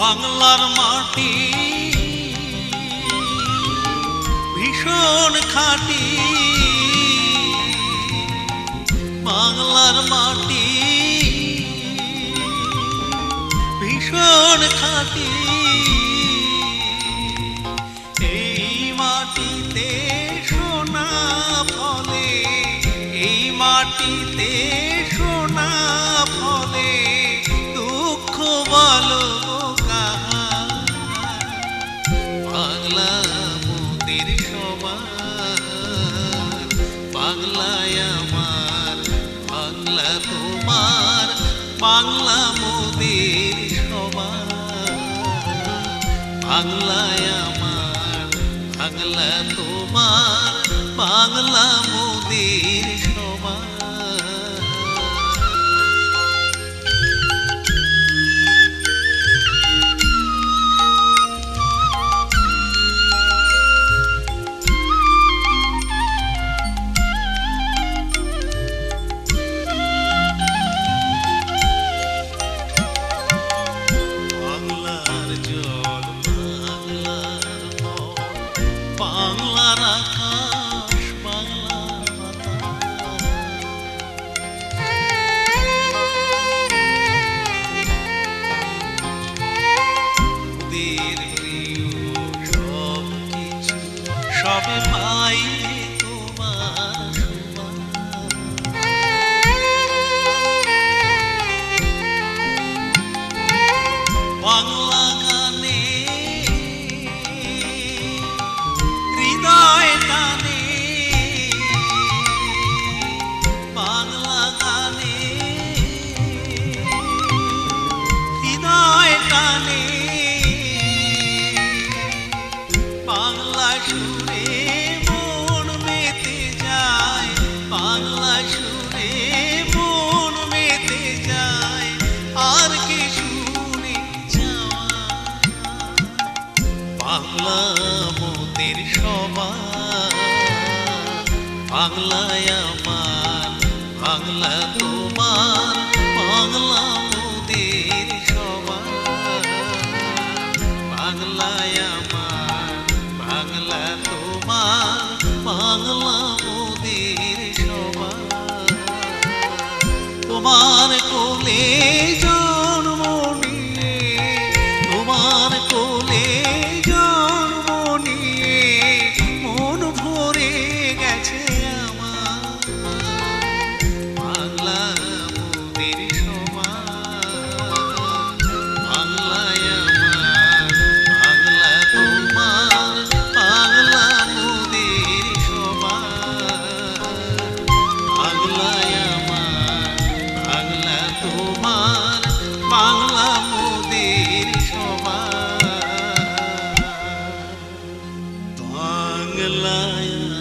বাংলার মাটি ভীষণ খাঁটি, বাংলার মাটি ভীষণ খাঁটি। এই মাটিতে সোনা ফলে, এই মাটিতে সোনা ফলে, দুঃখ বলো কাহার? বাংলা মোদের সবার, বাংলায় আমার, বাংলা তোমার, বাংলা মোদের সবার। বাংলায় আমার, বাংলা তোমার, বাংলা মোদের সবার। বাংলার আকাশ, বাংলার মোদের প্রিয় সব কিছু, সবে পাই তোমার সমান। বাংলা গানে হৃদয় টানে, বাংলা গানে হৃদয় টানে, বাংলা সুরে মন মেতে যায়, বাংলা সুরে মন মেতে যায়। আর কি শুনে যাওয়া? বাংলা মোদের সবার, বাংলায় আমার, বাংলা তোমার, বাংলা মোদের সবার। বাংলায় আমার, বাংলা তোমার, বাংলা মোদের সবার। তোমার কোলে জন্ম নিয়ে, তোমার কোলে জন্ম নিয়ে মন ভরে গেছে আমার। বাংলা মোদের সবার, বাংলায় আমার, বাংলা তোমার, বাংলা মোদের সবার। বাংলায় আমার, বাংলা তোমার, বাংলা মোদের সবার। বাংলায়